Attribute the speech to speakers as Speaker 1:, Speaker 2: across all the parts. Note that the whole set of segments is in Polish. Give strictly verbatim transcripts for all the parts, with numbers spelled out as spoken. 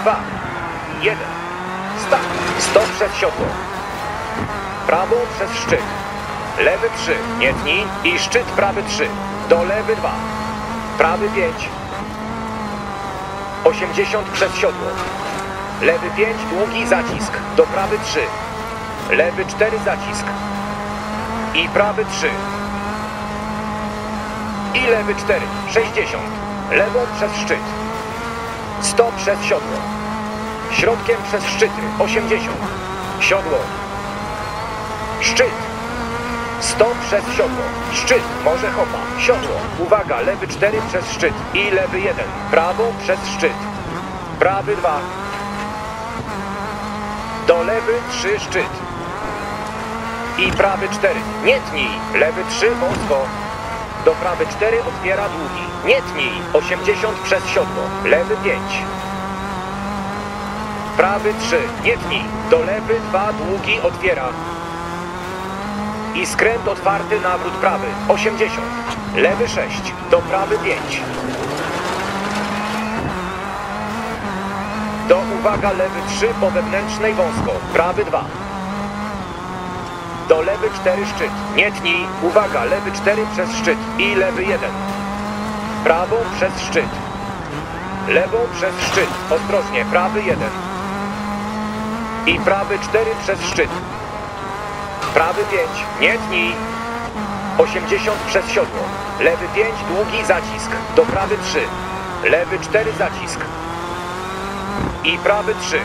Speaker 1: dwa, jeden. Start. sto przez siodło. Prawą przez szczyt. Lewy trzy. Nie tnij. I szczyt prawy trzy. Do lewy dwa. Prawy pięć. osiemdziesiąt przez siodło. Lewy pięć. Długi zacisk. Do prawy trzy. Lewy cztery. Zacisk. I prawy trzy. I lewy cztery. sześćdziesiąt. Lewą przez szczyt. sto przez siodło. Środkiem przez szczyty. osiemdziesiąt. Siodło. Szczyt. sto przez siodło. Szczyt. Może hopa. Siodło. Uwaga. Lewy cztery przez szczyt. I lewy jeden. Prawą przez szczyt. Prawy dwa. Do lewy trzy. Szczyt. I prawy cztery. Nie tnij. Lewy trzy. Wąsko. Do prawy cztery. Otwiera długi. Nie tnij. osiemdziesiąt przez siodło. Lewy pięć. Prawy trzy. Nie tnij. Do lewy dwa. Długi. Otwiera. I skręt otwarty. Nawrót prawy. osiemdziesiąt. Lewy sześć. Do prawy pięć. Do uwaga. Lewy trzy. Po wewnętrznej wąsko. Prawy dwa. Do lewy cztery. Szczyt. Nie tnij. Uwaga. Lewy cztery przez szczyt. I lewy jeden. Prawą przez szczyt. Lewą przez szczyt. Ostrożnie. Prawy jeden. I prawy cztery przez szczyt. Prawy pięć. Nie tnij. osiemdziesiąt przez siodło. Lewy pięć. Długi zacisk. Do prawy trzy. Lewy cztery. Zacisk. I prawy trzy.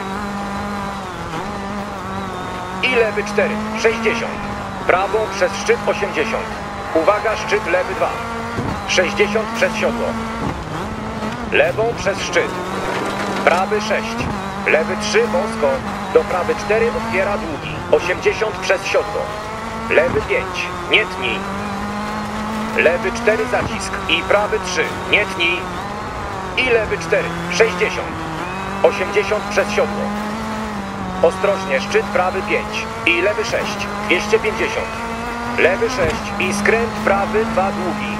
Speaker 1: I lewy cztery. sześćdziesiąt. Prawą przez szczyt. osiemdziesiąt. Uwaga. Szczyt lewy dwa. sześćdziesiąt przez siodło. Lewą przez szczyt. Prawy sześć. Lewy trzy. Wąsko. Do prawy cztery. Otwiera długi. osiemdziesiąt przez siodło. Lewy pięć. Nie tnij. Lewy cztery. Zacisk. I prawy trzy. Nie tnij. I lewy cztery. sześćdziesiąt. osiemdziesiąt przez siodło. Ostrożnie. Szczyt prawy pięć. I lewy sześć. dwieście pięćdziesiąt. Lewy sześć. I skręt prawy dwa. Długi.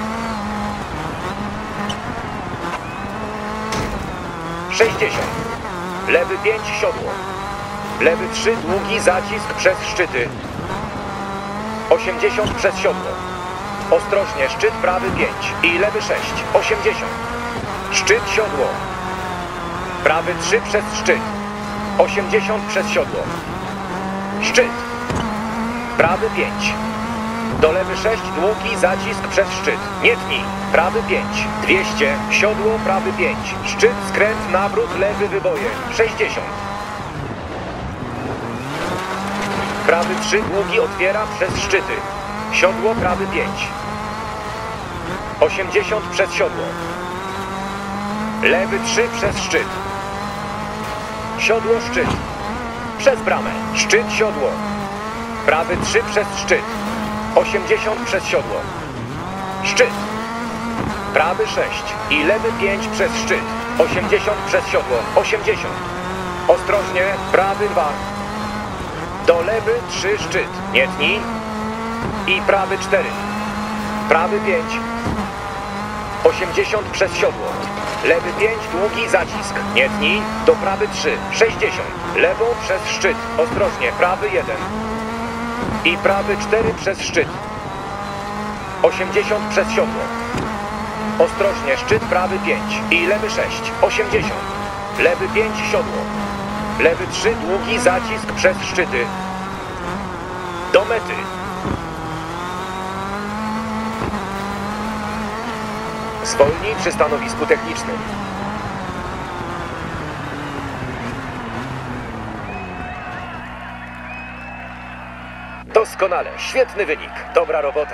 Speaker 1: sześćdziesiąt. Lewy pięć. Siodło. Lewy trzy. Długi zacisk przez szczyty. osiemdziesiąt przez siodło. Ostrożnie. Szczyt prawy pięć. I lewy sześć. osiemdziesiąt. Szczyt siodło. Prawy trzy przez szczyt. osiemdziesiąt przez siodło. Szczyt. Prawy pięć. Do lewy sześć. Długi zacisk przez szczyt. Nie tnij. Prawy pięć. dwieście. Siodło prawy pięć. Szczyt, skręt, nawrót, lewy wyboje. sześćdziesiąt. Prawy trzy. Długi otwiera przez szczyty. Siodło prawy pięć. osiemdziesiąt przez siodło. Lewy trzy przez szczyt. Siodło szczyt. Przez bramę. Szczyt siodło. Prawy trzy przez szczyt. osiemdziesiąt przez siodło. Szczyt. Prawy sześć. I lewy pięć przez szczyt. osiemdziesiąt przez siodło. osiemdziesiąt. Ostrożnie. Prawy dwa. Do lewy trzy. Szczyt. Nie tnij. I prawy cztery. Prawy pięć. osiemdziesiąt przez siodło. Lewy pięć. Długi zacisk. Nie tnij. Do prawy trzy. sześćdziesiąt. Lewą przez szczyt. Ostrożnie. Prawy jeden. I prawy cztery przez szczyt. osiemdziesiąt przez siodło. Ostrożnie. Szczyt prawy pięć. I lewy sześć. osiemdziesiąt. Lewy pięć. Siodło. Lewy trzy. Długi zacisk przez szczyty. Do mety. Zwolnij przy stanowisku technicznym. Doskonale. Świetny wynik. Dobra robota.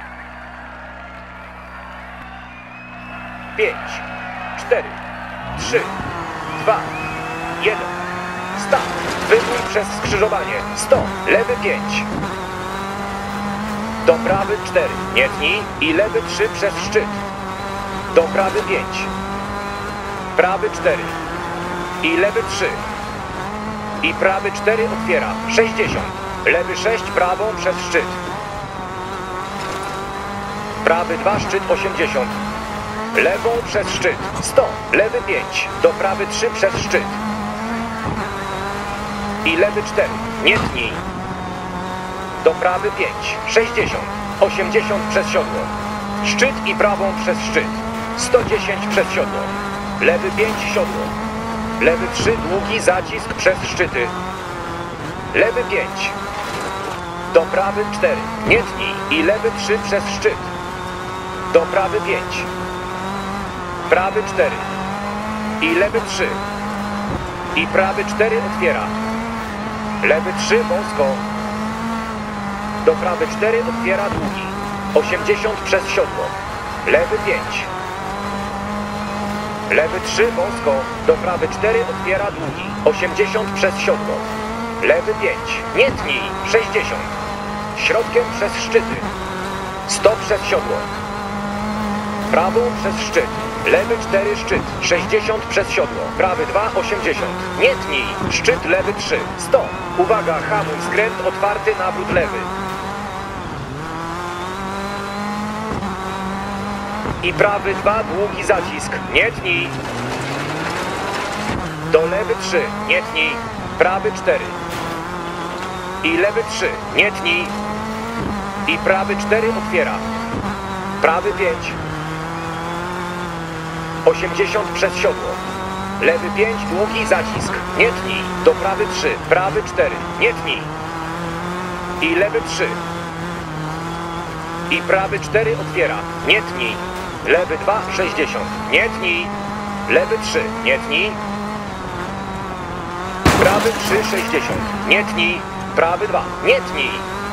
Speaker 1: pięć, cztery, trzy, dwa, jeden. Start. Wybój przez skrzyżowanie. sto. Lewy pięć. Do prawy cztery. Nie tnij. I lewy trzy przez szczyt. Do prawy pięć. Prawy cztery. I lewy trzy. I prawy cztery otwiera. sześćdziesiąt. Lewy sześć prawą przez szczyt. Prawy dwa szczyt osiemdziesiąt. Lewą przez szczyt. sto. Lewy pięć. Do prawy trzy przez szczyt. i lewy cztery, nie tnij. Do prawy pięć, sześćdziesiąt, osiemdziesiąt przez siodło. Szczyt i prawą przez szczyt, sto dziesięć przez siodło. Lewy pięć, siodło. Lewy trzy, długi zacisk przez szczyty. Lewy pięć. Do prawy cztery, nie tnij i lewy trzy przez szczyt. Do prawy pięć. Prawy cztery i lewy trzy. I prawy cztery otwiera. Lewy trzy wąsko. Do prawy cztery otwiera długi. osiemdziesiąt przez siodło. Lewy pięć. Lewy trzy wąsko. Do prawy cztery otwiera długi. osiemdziesiąt przez siodło. Lewy pięć. Nie tnij. sześćdziesiąt. Środkiem przez szczyty. sto przez siodło. Prawą przez szczyt. Lewy cztery szczyt. sześćdziesiąt przez siodło. Prawy dwa, osiemdziesiąt. Nie tnij. Szczyt lewy trzy. sto. Uwaga, hamuj. Skręt otwarty, nawrót lewy. I prawy dwa, długi zacisk. Nie tnij. Do lewy trzy. Nie tnij. Prawy cztery. I lewy trzy. Nie tnij. I prawy cztery otwiera. Prawy pięć. osiemdziesiąt przez siodło. Lewy pięć, długi zacisk. Nie tnij. Do prawy trzy. Prawy cztery. Nie tnij. I lewy trzy. I prawy cztery otwiera. Nie tnij. Lewy dwa, sześćdziesiąt. Nie tnij. Lewy trzy. Nie tnij. Prawy trzy, sześćdziesiąt. Nie tnij. Prawy dwa. Nie tnij.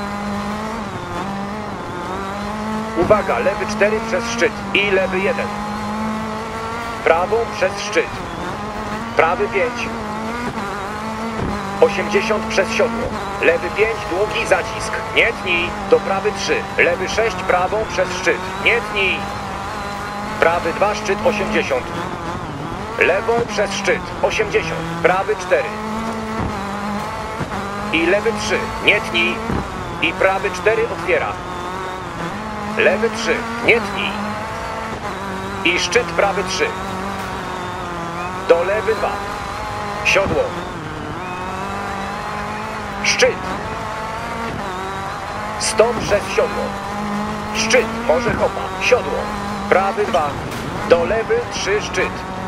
Speaker 1: Uwaga, lewy cztery przez szczyt. I lewy jeden. Prawą przez szczyt. Prawy pięć. osiemdziesiąt przez siodło. Lewy pięć, długi zacisk. Nie tnij. Do prawy trzy. Lewy sześć, prawą przez szczyt. Nie tnij. Prawy dwa, szczyt osiemdziesiąt. Lewą przez szczyt. osiemdziesiąt. Prawy cztery. I lewy trzy. Nie tnij. I prawy cztery otwiera. Lewy trzy. Nie tnij. I szczyt prawy trzy. Do lewy dwa. Siodło. Szczyt. sto przez siodło. Szczyt. Może hopa. Siodło. Prawy dwa. Do lewy trzy szczyt.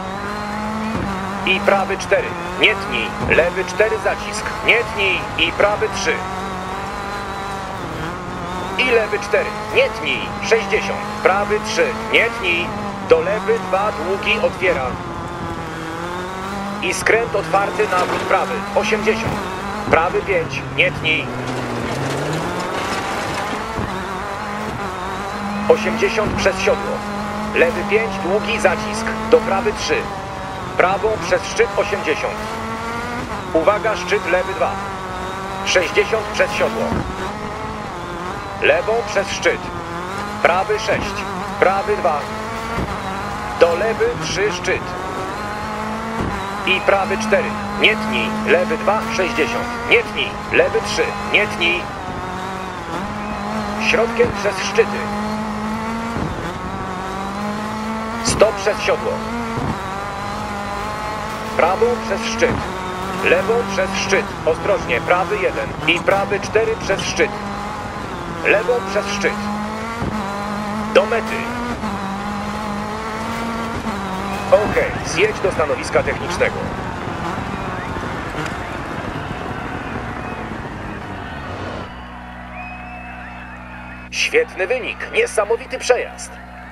Speaker 1: I prawy cztery. Nie tnij. Lewy cztery zacisk. Nie tnij. I prawy trzy. I lewy cztery. Nie tnij. sześćdziesiąt. Prawy trzy. Nie tnij. Do lewy dwa, długi otwiera. I skręt otwarty, nawrót prawy. osiemdziesiąt. Prawy pięć. Nie tnij. osiemdziesiąt przez siodło. Lewy pięć, długi zacisk. Do prawy trzy. Prawą przez szczyt osiemdziesiąt. Uwaga, szczyt lewy dwa. sześćdziesiąt przez siodło. Lewą przez szczyt. Prawy sześć. Prawy dwa. Do lewy trzy szczyt. I prawy cztery. Nie tnij. Lewy dwa, sześćdziesiąt. Nie tnij. Lewy trzy. Nie tnij. Środkiem przez szczyty. sto przez siodło. Prawą przez szczyt. Lewą przez szczyt. Ostrożnie. Prawy jeden. I prawy cztery przez szczyt. Lewą przez szczyt. Do mety. Ok, zjedź do stanowiska technicznego. Świetny wynik, niesamowity przejazd.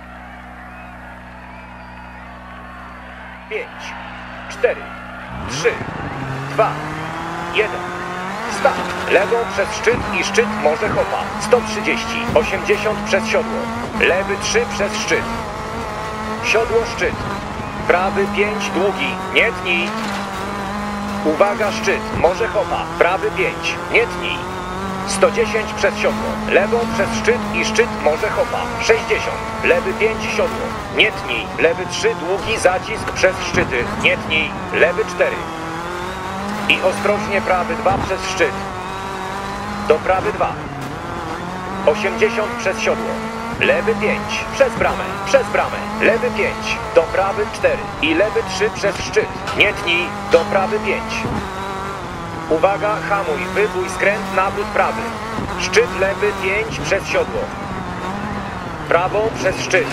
Speaker 1: pięć, cztery, trzy, dwa, jeden. Start. Lewą przez szczyt i szczyt może hopa. sto trzydzieści, osiemdziesiąt przez siodło. Lewy trzy przez szczyt. Siodło szczyt. Prawy pięć, długi. Nie tnij. Uwaga, szczyt. Może hopa. Prawy pięć. Nie tnij. sto dziesięć przez siodło. Lewą przez szczyt i szczyt może hopa. sześćdziesiąt. Lewy pięć, siodło. Nie tnij. Lewy trzy, długi zacisk przez szczyty. Nie tnij. Lewy cztery. I ostrożnie prawy dwa przez szczyt. Do prawy dwa. osiemdziesiąt przez siodło. Lewy pięć. Przez bramę. Przez bramę. Lewy pięć. Do prawy cztery. I lewy trzy przez szczyt. Nie tnij. Do prawy pięć. Uwaga, hamuj, wybój, skręt, nawrót prawy. Szczyt lewy pięć przez siodło. Prawą przez szczyt.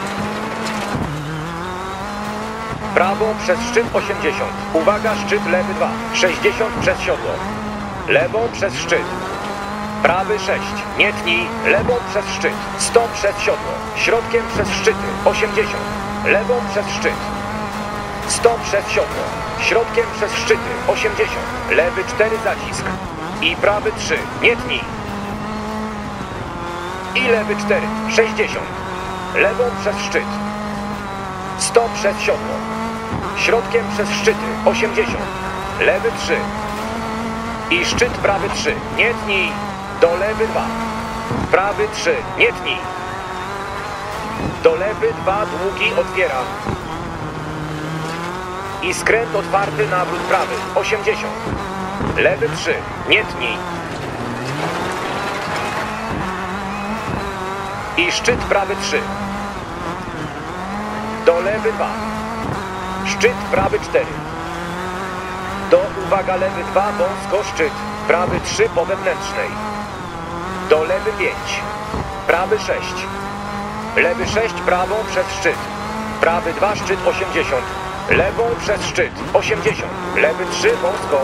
Speaker 1: Prawą przez szczyt osiemdziesiąt. Uwaga, szczyt lewy dwa. sześćdziesiąt przez siodło. Lewą przez szczyt. Prawy sześć. Nie tnij. Lewą przez szczyt. sto przez siodło. Środkiem przez szczyty. osiemdziesiąt. Lewą przez szczyt. sto przez siodło. Środkiem przez szczyty. osiemdziesiąt. Lewy cztery zacisk. I prawy trzy. Nie tnij. I lewy cztery. sześćdziesiąt. Lewą przez szczyt. sto przez siodło. Środkiem przez szczyty. osiemdziesiąt. Lewy trzy. I szczyt prawy trzy. Nie tnij. Do lewy dwa. Prawy trzy. Nie tnij. Do lewy dwa. Długi otwiera. I skręt otwarty, nawrót prawy. osiemdziesiąt. Lewy trzy. Nie tnij. I szczyt prawy trzy. Do lewy dwa. Szczyt prawy cztery. Do uwaga lewy dwa, wąsko szczyt. Prawy trzy po wewnętrznej. Do lewy pięć. Prawy sześć. Lewy sześć prawą przez szczyt. Prawy dwa szczyt osiemdziesiąt. Lewą przez szczyt osiemdziesiąt. Lewy trzy wąsko.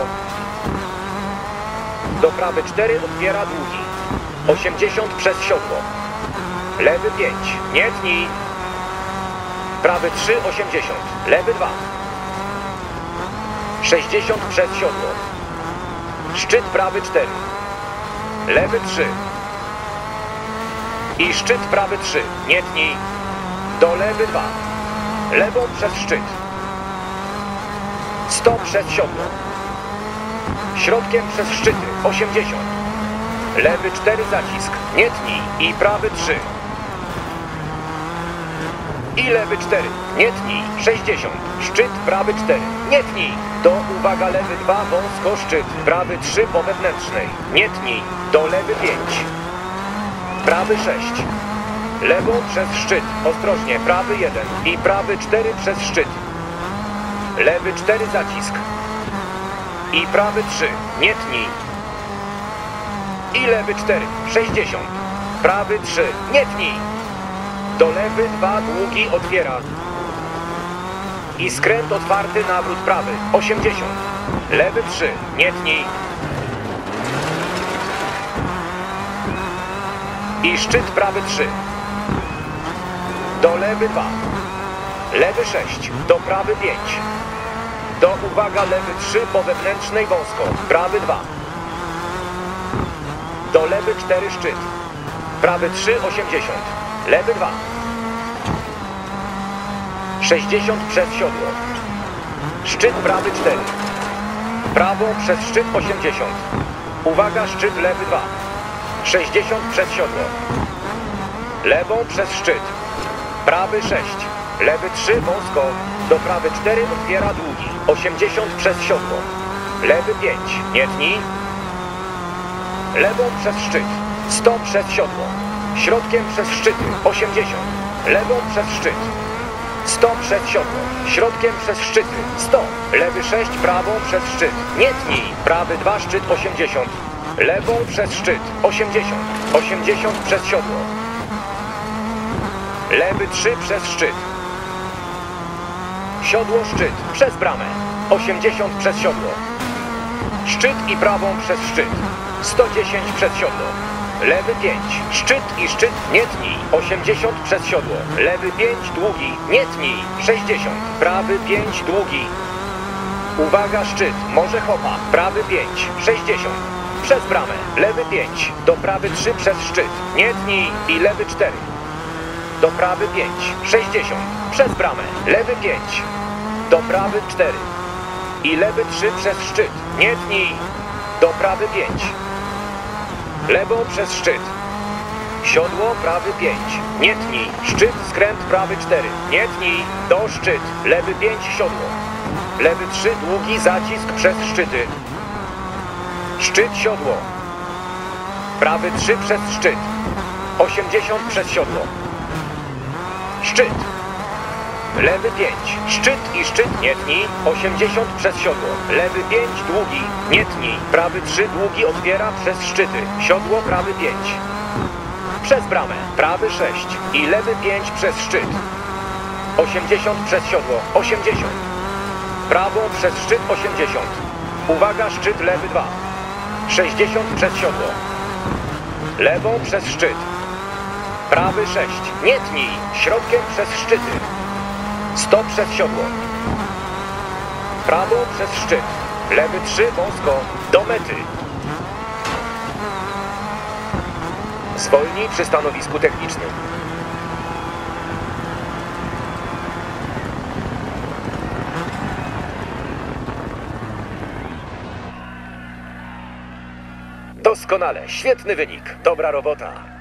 Speaker 1: Do prawy cztery otwiera długi. osiemdziesiąt przez siodło. Lewy pięć. Nie tnij. Prawy trzy osiemdziesiąt. Lewy dwa. sześćdziesiąt przez siodło. Szczyt prawy cztery. Lewy trzy. I szczyt prawy trzy. Nie tnij. Do lewy dwa. Lewą przez szczyt. sto przez siodło. Środkiem przez szczyty. osiemdziesiąt. Lewy cztery zacisk. Nie tnij. I prawy trzy. I lewy cztery. Nie tnij. sześćdziesiąt. Szczyt prawy cztery. Nie tnij. Do uwaga lewy dwa wąsko szczyt. Prawy trzy po wewnętrznej. Nie tnij. Do lewy pięć. Prawy sześć. Lewą przez szczyt. Ostrożnie. Prawy jeden. I prawy cztery przez szczyt. Lewy cztery zacisk. I prawy trzy. Nie tnij. I lewy cztery. sześćdziesiąt. Prawy trzy. Nie tnij. Do lewy dwa długi otwiera. I skręt otwarty, nawrót prawy. osiemdziesiąt. Lewy trzy. Nie tnij. I szczyt prawy trzy. Do lewy dwa. Lewy sześć. Do prawy pięć. Do uwaga lewy trzy po wewnętrznej wąsko. Prawy dwa. Do lewy cztery szczyt. Prawy trzy osiemdziesiąt. Lewy dwa. sześćdziesiąt przez siodło. Szczyt prawy cztery. Prawą przez szczyt osiemdziesiąt. Uwaga, szczyt lewy dwa. sześćdziesiąt przez siodło. Lewą przez szczyt. Prawy sześć. Lewy trzy wąsko. Do prawy cztery otwiera długi. osiemdziesiąt przez siodło. Lewy pięć. Nie tnij. Lewą przez szczyt. sto przez siodło. Środkiem przez szczyty. osiemdziesiąt. Lewą przez szczyt. sto przez siodło. Środkiem przez szczyty. sto. Lewy sześć prawą przez szczyt. Nie tnij. Prawy dwa szczyt osiemdziesiąt. Lewą przez szczyt. osiemdziesiąt. osiemdziesiąt przez siodło. Lewy trzy przez szczyt. Siodło szczyt. Przez bramę. osiemdziesiąt przez siodło. Szczyt i prawą przez szczyt. sto dziesięć przez siodło. Lewy pięć. Szczyt i szczyt. Nie tnij. osiemdziesiąt przez siodło. Lewy pięć długi. Nie tnij. sześćdziesiąt. Prawy pięć długi. Uwaga, szczyt. Może hopa. Prawy pięć. sześćdziesiąt. Przez bramę. Lewy pięć. Do prawy trzy przez szczyt. Nie tnij. I lewy cztery. Do prawy pięć. sześćdziesiąt. Przez bramę. Lewy pięć. Do prawy cztery. I lewy trzy przez szczyt. Nie tnij. Do prawy pięć. Lewą przez szczyt. Siodło prawy pięć. Nie tnij. Szczyt, skręt prawy cztery. Nie tnij. Do szczyt. Lewy pięć siodło. Lewy trzy długi zacisk przez szczyty. Szczyt siodło. Prawy trzy przez szczyt. osiemdziesiąt przez siodło. Szczyt. lewy pięć, szczyt i szczyt, nie tnij, osiemdziesiąt przez siodło, lewy pięć, długi, nie tnij, prawy trzy, długi, otwiera przez szczyty, siodło, prawy pięć. Przez bramę, prawy sześć i lewy pięć przez szczyt. osiemdziesiąt przez siodło, osiemdziesiąt. Prawo przez szczyt, osiemdziesiąt. Uwaga, szczyt lewy dwa. sześćdziesiąt przez siodło. Lewą przez szczyt. Prawy sześć, nie tnij, środkiem przez szczyty. sto przez siodło. Prawą przez szczyt. Lewy trzy, wąsko, do mety. Zwolnij przy stanowisku technicznym. Doskonale, świetny wynik, dobra robota.